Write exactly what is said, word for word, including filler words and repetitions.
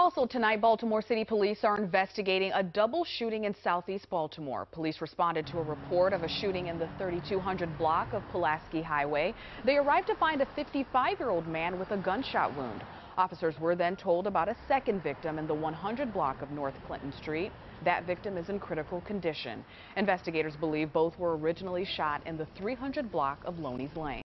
Also tonight, Baltimore City Police are investigating a double shooting in southeast Baltimore. Police responded to a report of a shooting in the thirty-two hundred block of Pulaski Highway. They arrived to find a fifty-five-year-old man with a gunshot wound. Officers were then told about a second victim in the one hundred block of North Clinton Street. That victim is in critical condition. Investigators believe both were originally shot in the three hundred block of Loney's Lane.